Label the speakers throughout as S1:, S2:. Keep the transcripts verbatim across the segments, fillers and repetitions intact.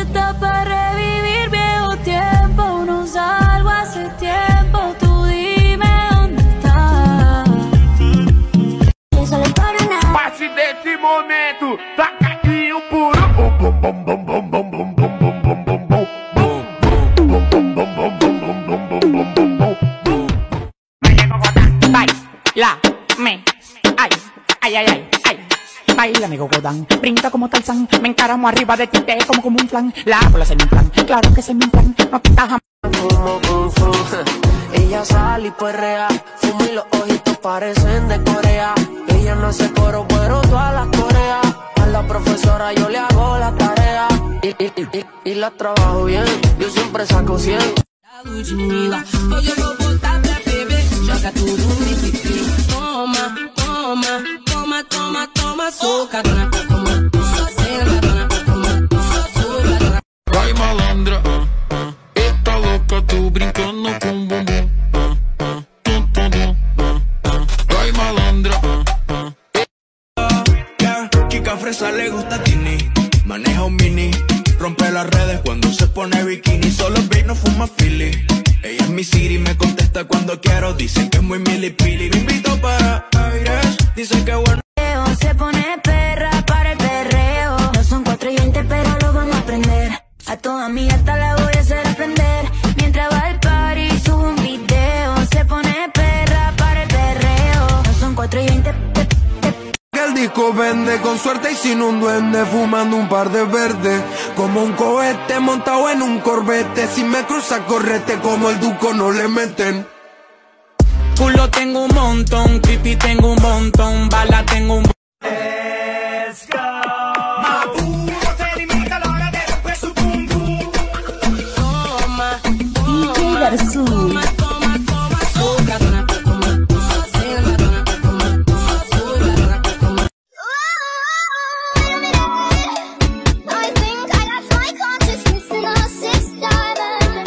S1: receta para revivir viejo tiempo. No salgo hace tiempo, tú dime dónde estás. Eso le para nada.
S2: Parte desse momento, tacadinho por um. Bum, bum, bum, bum, bum, bum, bum, bum, bum, bum, bum.
S3: Baila, me, ay, ay, ay, ay, ay. Baila, mi Godán, brinca como Tarzán. Me encaramo arriba de ti, te como como un flan. La bola se me inflan, claro que se me inflan. No quita jamás.
S4: Como Kung Fu, ella sale y perrea. Fuma y los ojitos parecen de Corea. Ella no hace coro, pero todas las coreas. A la profesora yo le hago la tarea. Y, y, y, y, y la trabajo bien, yo siempre saco cien.
S5: Hoje eu vou botar pra ferver, joga tudo no ciclo. Toma, toma, toma, toma, toma, soca, dona, toma, só senta, dona, toma, só suga, dona.
S6: Vai malandra, uh, uh, eita louca, tu brincando com bumbum, uh, uh, tum, tum, tum, uh, uh. Vai malandra, uh, uh.
S7: Yeah, chica fresa le gusta Tini, maneja un mini. Rompe las redes cuando se pone bikini. Solo ve no fuma Philly. Ella es mi city, me contesta cuando quiero. Dice que es muy milipili. Me invito para aires, dice que bueno.
S1: Se pone perra para el perreo. No son cuatro y veinte, pero lo vamos a aprender. A toda mi hasta la voy a hacer aprender. Mientras va al party, subo un video. Se pone perra para el perreo. No son cuatro y veinte.
S8: El disco vende con suerte y sin un duende, fumando un par de verdes, como un cohete montado en un corbete. Si me cruza correte como el Duco no le meten.
S3: Culo tengo un montón, pipi tengo un montón, bala tengo un.
S2: Let's go. Maduro se limita a la hora de romper su pum pum.
S5: Toma,
S1: D J Versus.
S5: toma, toma, toma, soca, dona, toma, só senta, dona, toma, só suga, dona, toma.
S9: I think I lost my consciousness in a six diamond.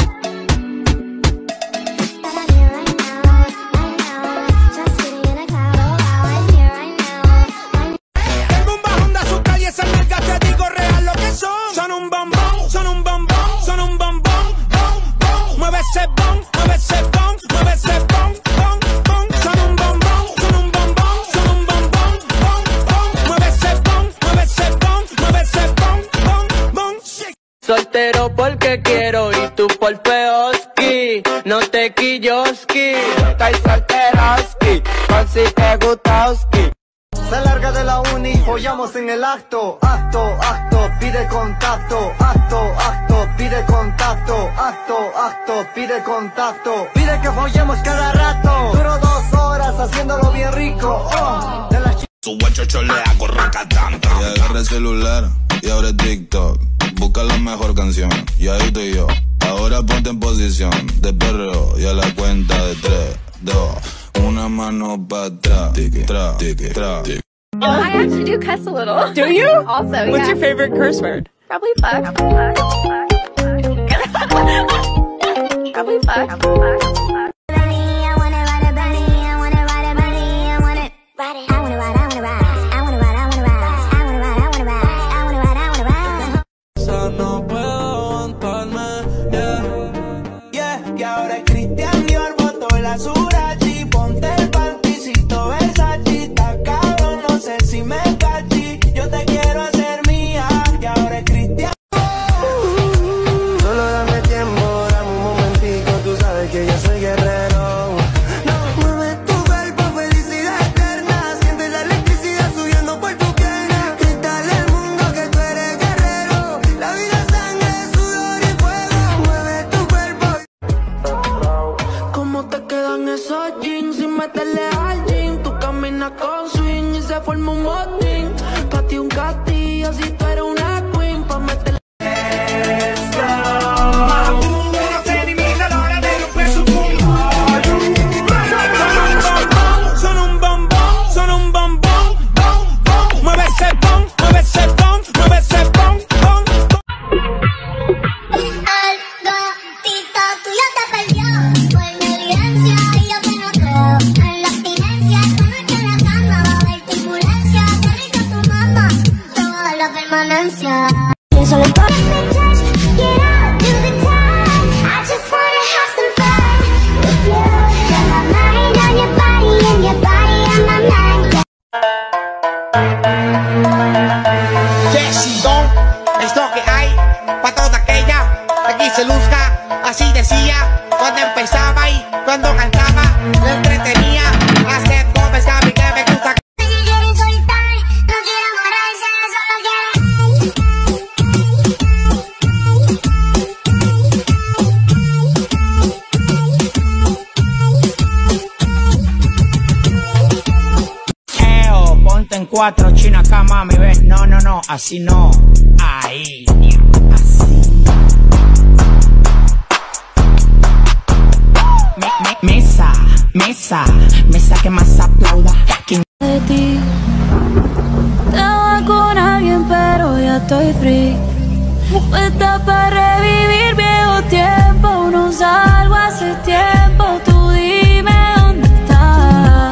S9: I'm here right now, right now, just sitting in a cloud. Oh, I'm here right now.
S7: Tengo un bajón de azúcar y esas nalgas te digo real lo que son. Son un bombón, son un bombón, son un bombón, bom, bom. Mueve ese bom, mueve ese bom, mueve ese bom, bom, bom. Son un bombón, son un bombón, son un bombón, bom, bom. Mueve ese bom, mueve ese bom, mueve ese bom, bom, bom.
S4: Soltero porque quiero y tú por feoski. No te quilloski, estoy solteroski. Con si te gustowski.
S10: Se larga de la uni, follamos en el acto. Acto, acto, pide contacto. Acto, acto, pide contacto. Acto, acto, pide contacto. Pide que follemos cada rato. Duro dos horas haciéndolo bien rico. Oh, de las
S7: Su guachocho le hago racatanta.
S6: Y agarra el celular y abre TikTok. Busca la mejor canción y ahí estoy yo. Ahora ponte en posición de perreo y a la cuenta de tres, dos, una mano para atrás. Tiki, tra, tiki, tra, tiki.
S11: Oh, I actually do cuss a little.
S3: Do you?
S11: Also,
S3: What's
S11: yeah.
S3: your favorite curse word?
S11: Probably fuck. Probably fuck.
S9: I wanna ride a bunny, I wanna ride a bunny, I wanna ride it. I wanna ride, I wanna ride, I wanna ride, I wanna ride, I wanna ride, I wanna ride, I wanna ride, I wanna ride.
S4: Ya no puedo aguantarme, yeah, yeah. Y ahora es Cristian Dior, botó la Surachi. Ponte el panticito Versace, está cabrón, no sé si me cachí. Yo te quiero hacer mía, y ahora es Cristian.
S10: Solo dame tiempo, dame un momentico. Tú sabes que yo soy guerrero. No, mueve tu cuerpo, felicidad eterna. Siente la electricidad subiendo por tu pierna. Grítale al mundo que tú eres guerrero. La vida es sangre, sudor y fuego. Mueve tu cuerpo. ¿Cómo te quedan esos jeans sin meterle al jean? Tú caminas con swing y se forma un motín. Pa' ti un castillo si tú eres una queen. Pa' meterle.
S2: Maduro se elimina a la hora de romper su pum pum.
S7: Son un bombón, son un bombón, bom, bom. Mueve ese bom, mueve ese bom, mueve ese bom, bom, bom.
S9: Algo, tito tuyo te perdió por negligencia y yo que no creo en la abstinencia. Esta noche en la cama va a haber turbulencia. Qué rica tu mamá, te voy a dar la permanencia. Pienso le para
S3: En cuatro, China acá, mami, ven. No, no, no, así no. Ahí, así. Me, me, mesa, mesa, mesa que más aplauda. Aquí.
S1: De ti, estaba con alguien, pero ya estoy free. Puesta para revivir viejo tiempo. No salgo hace tiempo. Tú dime dónde estás.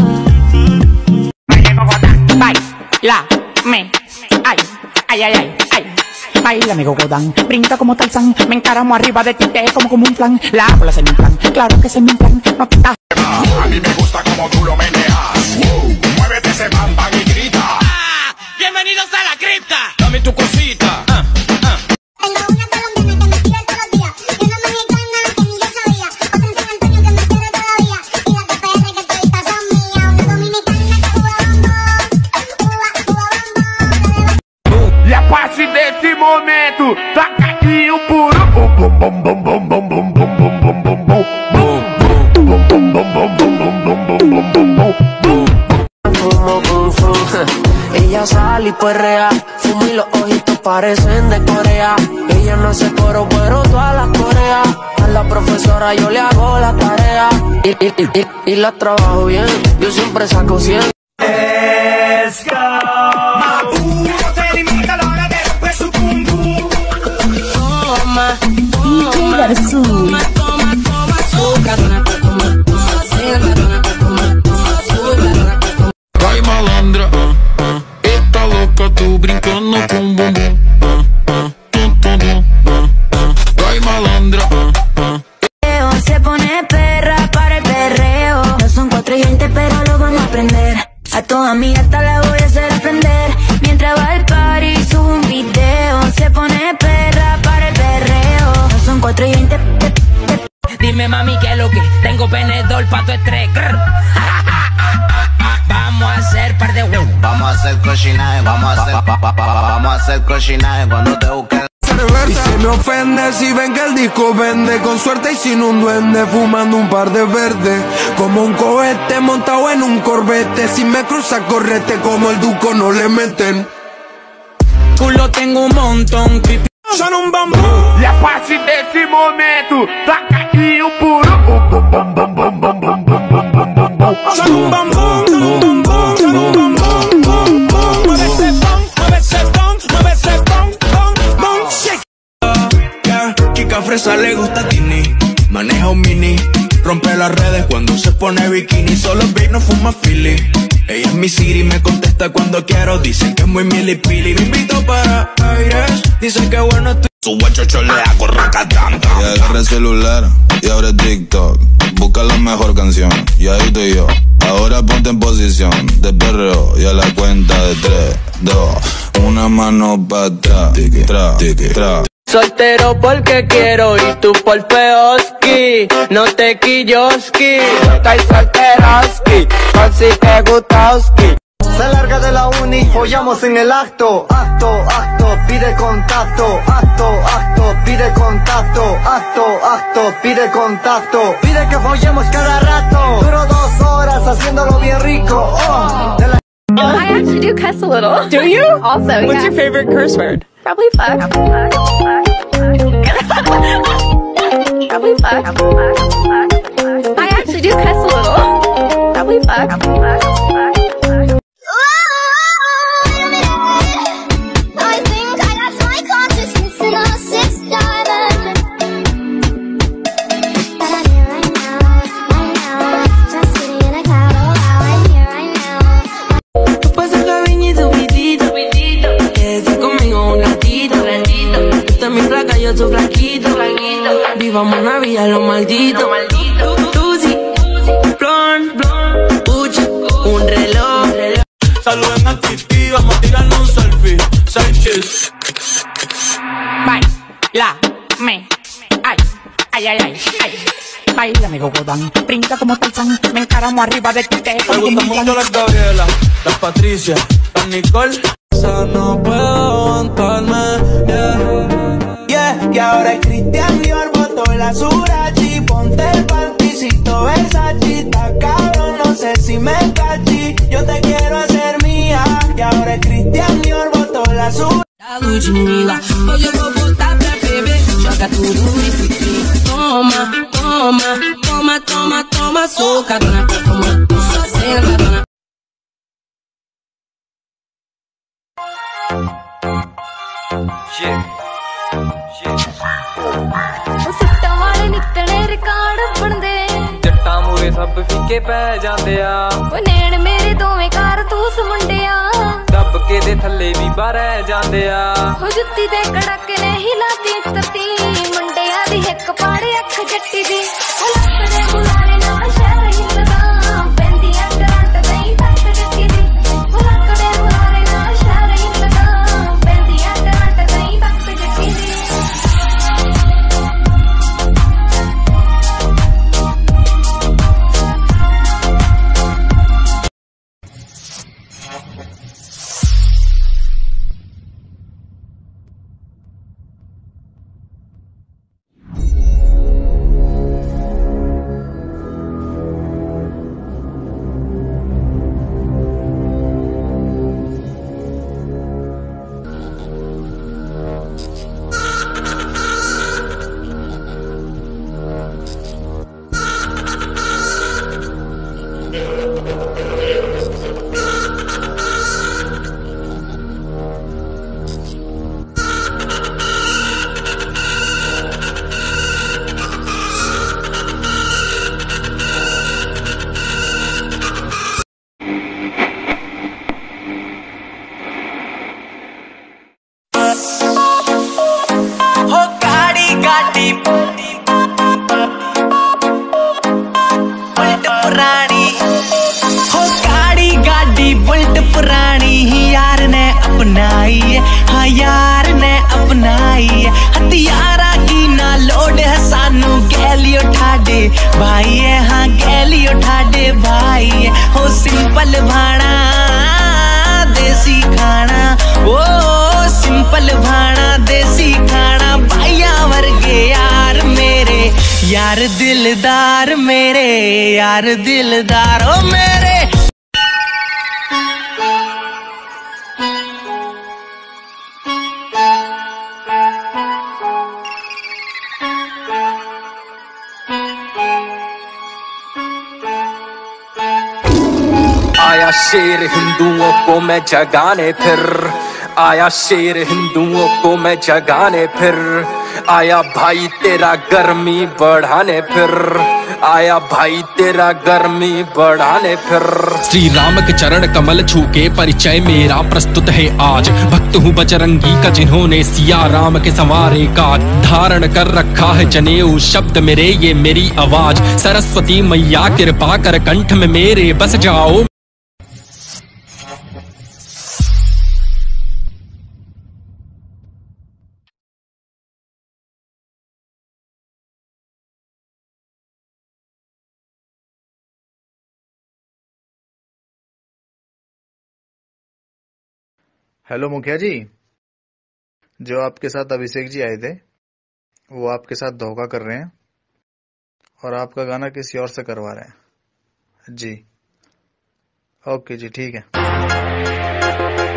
S3: Baila, me, ay, ay, ay, ay, ay. Baila, mi Godán, brinca como Tarzán. Me encaramo arriba de ti, te como como un flan. La bola se me inflan, claro que se me inflan. No te da.
S2: A mí me gusta como tú lo meneas. Uh, muévete ese bam bam y grita.
S7: Ah, bienvenidos a la cripta. Dame tu cosita. Ah, ah.
S9: Tengo una colombiana que me tira todos los días, y una mexicana que ni yo sabía, otra en San Antonio que me quiere todavía, y las de P R que toditas son mías, una dominicana que uva bombo, uva, uva bombo.
S2: E a partir desse momento, taca aqui o puro bum bum bum bum bum bum bum bum bum bum bum bum bum
S10: Como Kung Fu, ella sale y perrea, fuma y los ojitos parecen de Corea. Ella no hace coro, pero todas las coreas. A la profesora yo le hago la tarea y, y, y, y, y la trabajo bien, yo siempre saco cien.
S7: Let's go. Toma, toma, toma, toma, toma, azúcar, toma, toma,
S6: Vai malandra, ah, ah. Eita louca, tô brincando com bumbum. Ah, ah, tum, tum, tum, ah, ah. Vai malandra, ah, ah.
S1: Se pone perra para el perreo. No son cuatro y veinte, pero lo vamos a aprender. A toda mi gata la voy a hacer aprender. Mientras va al party, subo un video. Se pone perra para el perreo. No son cuatro y veinte.
S5: Dime mami que lo que tengo penedor pa' tu estrés. Vamos a hacer par de huevos.
S12: Vamos a hacer cochinaje, vamos a hacer pa, pa, pa, pa, vamos a hacer cochinaje cuando te busquen.
S8: Y se me ofende si ven que el disco vende, con suerte y sin un duende, fumando un par de verdes, como un cohete montado en un corbete. Si me cruza correte como el duco no le meten.
S7: Culo tengo un montón, pipi. Son un bombón.
S2: E a partir desse momento, taca aqui o puro bum bum bum bum bum bum bum bum bum bum bum.
S7: Son un bombón, son un bombón, son un bombón, bom, bom. Mueve ese bom, mueve ese bom, mueve ese bom, bom, bom, shake.
S4: Yeah, chica fresa le gusta Tini, maneja un mini, rompe las redes cuando se pone bikini. Solo ve no fuma Philly. Ella es mi Siri, me contesta cuando quiero. Dice que es muy milipili. Me invito para aires, dice que bueno estoy.
S6: Su guachocho le hago racatanta. Y agarra el celular y abre TikTok. Busca la mejor canción y ahí estoy yo. Ahora ponte en posición de perreo y a la cuenta de tres, dos, una mano para atrás, tra, tra.
S10: Soltero porque quiero y tú por feoski, no te quilloski. Estoy solteroski, por si te gustowski.
S12: Se larga de la uni, follamos en el acto. Acto, acto, pide contacto. Acto, acto, pide contacto. Acto, acto, pide contacto. Pide que follemos cada rato. Duro dos horas haciéndolo bien rico. Oh, de la
S11: I actually do cuss a little.
S13: Do you?
S11: Also,
S13: What's
S11: yeah.
S13: your favorite curse word?
S11: Probably fuck. Probably fuck. I actually do cuss a little. Probably fuck.
S9: I think I lost my consciousness in a six diamond. But I'm here right now, right now, just sitting in a cloud. Oh wow, I'm here right now.
S10: Tú pasas cariñito, pitito, pitito. Quédate conmigo un ratito, ratito. Tú estás mi flaca, yo soy flaquito, flaquito. Vivamos una vida, lo maldito, maldito. Tú sí, blon, blon, pucha, un reloj, reloj.
S4: Saluden a Titi, vamos a tirarnos un selfie. Seis chis.
S3: Baila, me, ay, ay, ay, ay, ay. Baila, mi Godán, brinca como Tarzán. Me encaramo arriba de ti, te
S4: Me
S3: como como
S4: gustan
S3: un
S4: mucho
S3: flan.
S4: las Gabriela, las Patricia, las Nicole. Ya no puedo aguantarme, yeah.
S7: Yeah, y ahora es Cristian Dior, botó la Surachi. Ponte el panticito Versace, está cabrón, no sé si me cachí. Yo te quiero hacer mía,
S4: y ahora es Cristian Dior botó la suya.
S5: Da Ludmilla, hoje eu vou botar pra ferver. Joga tudo nesse trem. Toma, toma, toma, toma, toma, soca, dona. Toma, só senta, dona.
S13: ਸਿੱਟਾਂ ਵਾਲੇ ਨਿਕਲੇ ਰਿਕਾਰਡ ਬਣਦੇ
S14: ਜੱਟਾਂ ਮੂਰੇ ਸਭ ਫਿੱਕੇ ਪੈ ਜਾਂਦੇ ਆ
S13: ਓ ਨੈਣ ਮੇਰੇ ਦੋਵੇਂ ਕਾਰਤੂਸ ਮੁੰਡਿਆ
S14: ਦੱਬ ਕੇ ਦੇ ਥੱਲੇ ਵੀ ਬਾਹਰ ਜਾਂਦੇ ਆ
S13: ਹੋ ਜੁੱਤੀ ਦੇ ਕੜਕ ਨੇ ਹਿਲਾਤੀ ਤਤੀ ਮੁੰਡਿਆਂ ਦੀ ਹਿੱਕ ਪਾੜੇ ਅੱਖ ਜੱਟੀ ਦੀ ਓ ਲੱਕ ਦੇ ਬੁਲਾਰੇ ਨਾਲ ਸ਼ਹਿਰ ਹਿੱਲਦਾ ਪੈਂਦੀਆਂ ਟਰੰਟ ਨਹੀਂ ਤੱਕ ਜੱਟੀ ਦੀ ਓ ਲੱਕ ਦੇ ਬੁਲਾਰੇ ਨਾਲ ਸ਼ਹਿਰ ਹਿੱਲਦਾ ਪੈਂਦੀਆਂ ਟਰੰਟ ਨਹੀਂ ਤੱਕ ਜੱਟੀ ਦੀ
S15: हाँ यार ने अपनाई है हथियारा की ना लोड है सानू गैली उठा दे भाई है हाँ गैली उठा दे भाई है हो सिंपल भाना देसी खाना ओ सिंपल भाना देसी खाना भाइया वर्गे यार मेरे यार दिलदार मेरे यार दिलदार ओ मेरे
S14: आया शेर हिंदुओं को मैं जगाने फिर आया शेर हिंदुओं को मैं जगाने फिर आया भाई तेरा गर्मी बढ़ाने फिर आया भाई तेरा गर्मी बढ़ाने फिर
S16: श्री राम के चरण कमल छू के परिचय मेरा प्रस्तुत है आज भक्त हूँ बजरंगी का जिन्होंने सिया राम के संवारे का धारण कर रखा है जनेऊ शब्द मेरे ये मेरी आवाज सरस्वती मैया कृपा कर कंठ में मेरे बस जाओ।
S17: हेलो मुखिया जी, जो आपके साथ अभिषेक जी आए थे वो आपके साथ धोखा कर रहे हैं और आपका गाना किसी और से करवा रहे हैं जी। ओके जी, ठीक है।